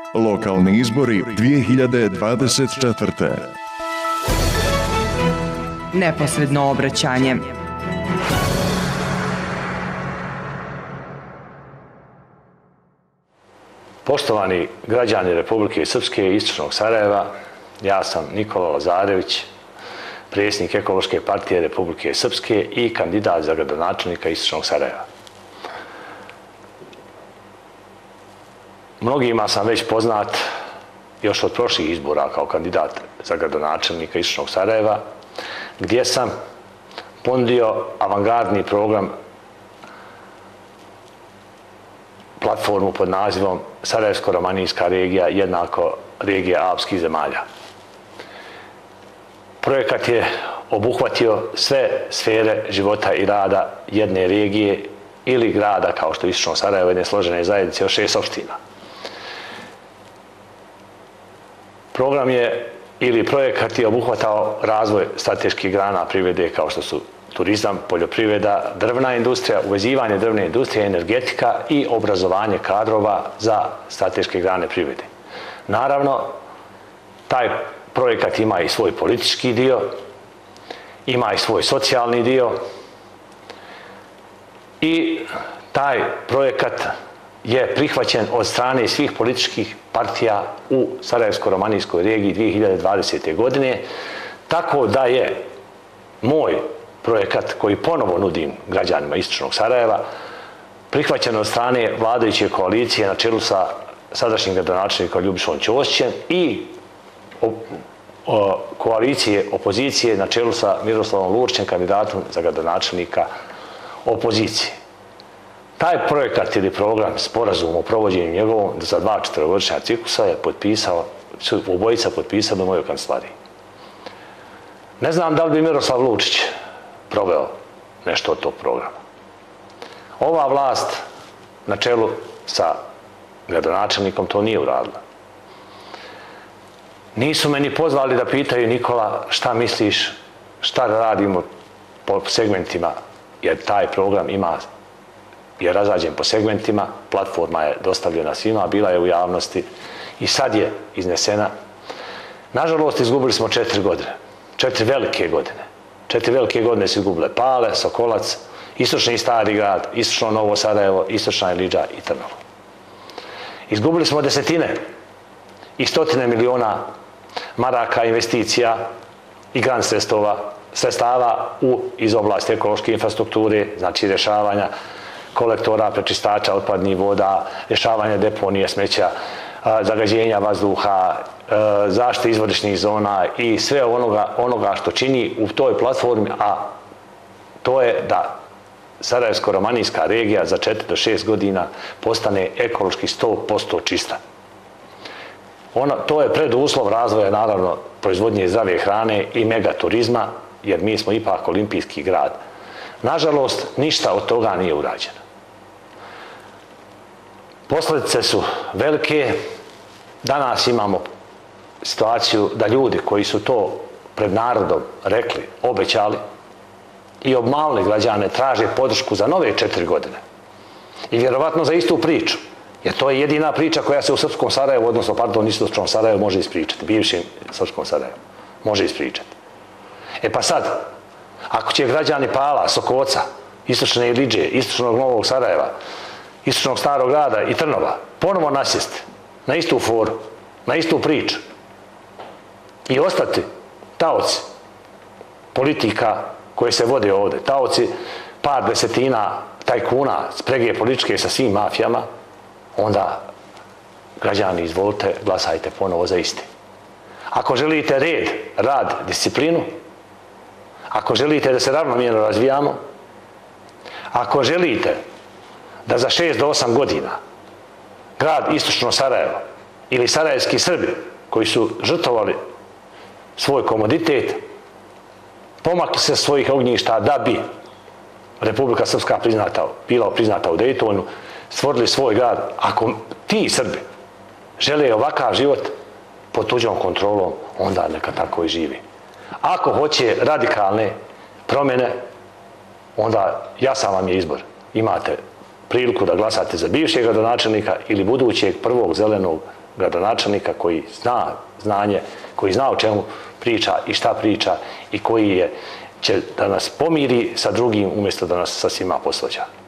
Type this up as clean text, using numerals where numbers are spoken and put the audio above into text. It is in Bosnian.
Lokalni izbori 2024. Neposredno obraćanje. Poštovani građani Republike Srpske i Istočnog Sarajeva, ja sam Nikola Lazarević, predsjednik Ekološke partije Republike Srpske i kandidat za gradonačelnika Istočnog Sarajeva. Mnogima sam već poznat još od prošlih izbora kao kandidat za gradonačelnika Istočnog Sarajeva, gdje sam ponudio avangardni program, platformu pod nazivom Sarajevsko-romanijska regija jednako regija alpskih zemalja. Projekat je obuhvatio sve sfere života i rada jedne regije ili grada kao što je Istočno Sarajevo, jedne složene zajednice od 6 opština. Program je ili projekat je obuhvatao razvoj strateških grana privrede kao što su turizam, poljoprivreda, drvna industrija, uvezivanje drvne industrije, energetika i obrazovanje kadrova za strateške grane privrede. Naravno, taj projekat ima i svoj politički dio, ima i svoj socijalni dio i taj projekat je prihvaćen od strane svih političkih partija u Sarajevsko-romanijskoj regiji 2020. godine, tako da je moj projekat koji ponovo nudim građanima Istočnog Sarajeva prihvaćen od strane vladajuće koalicije na čelu sa sadašnjim gradonačelnikom Ljubišom Ćosićem i koalicije opozicije na čelu sa Miroslavom Lurčem, kandidatom za gradonačelnika opozicije. Taj projekat ili program, sporazum o provođenju njegovom za 2 četverogodišnja ciklusa su obojica potpisali u mojoj kancelariji. Ne znam da li bi Miroslav Lučić proveo nešto od tog programa. Ova vlast na čelu sa gradonačelnikom to nije uradila. Nisu me ni pozvali da pitaju Nikola šta misliš, šta radimo po segmentima, jer taj program je razrađen po segmentima, platforma je dostavljena svima, bila je u javnosti i sad je iznesena. Nažalost, izgubili smo 4 godine, 4 velike godine. 4 velike godine su izgubile Pale, Sokolac, Istočni Stari grad, Istočno Novo Sarajevo, Istočna Ilidža i Trnovo. Izgubili smo desetine i stotine miliona maraka investicija i grant sredstava iz oblasti ekološke infrastrukture, znači rješavanja kolektora, prečistača otpadnih voda, rješavanja deponije smeća, zagađenja vazduha, zaštite izvorišnih zona i sve onoga što čini u toj platformi, a to je da Sarajevsko-romanijska regija za 4 do 6 godina postane ekološki 100% čista. To je preduslov razvoja, naravno, proizvodnje zdrave hrane i megaturizma, jer mi smo ipak olimpijski grad. Nažalost, ništa od toga nije urađeno. Posljedice su velike. Danas imamo situaciju da ljudi koji su to pred narodom rekli, obećali i obmanuli građane, traže podršku za nove 4 godine. I vjerovatno za istu priču. Jer to je jedina priča koja se u Srpskom Sarajevu, odnosno, Istočnom Sarajevu može ispričati. Bivšim Srpskom Sarajevu može ispričati. E pa sad, ako će građani Pala, Sokoca, Istočne Ilidže, Istočnog Novog Sarajeva, Istočnog Starog grada i Trnova ponovo nasjesti na istu foru, na istu priču i ostati taoci politika koje se vode ovdje, taoci par desetina tajkuna, sprege političke sa svim mafijama, onda građani izvolite, glasajte ponovo za isti. Ako želite red, rad, disciplinu, ako želite da se ravnomjerno razvijamo, ako želite da za 6 do 8 godina grad Istočno Sarajevo ili sarajevski Srbi koji su žrtvovali svoj komoditet, pomakli se svojih ognjišta da bi Republika Srpska bila priznata u Dejtonu, stvorili svoj grad. Ako ti Srbi žele ovakav život pod tuđom kontrolom, onda neka tako i živi. Ako hoće radikalne promjene, onda jasan vam je izbor. Imate priliku da glasate za bivšeg gradonačelnika ili budućeg prvog zelenog gradonačelnika koji zna znanje, koji zna o čemu priča i šta priča i koji će da nas pomiri sa drugim umjesto da nas sa svima posvađa.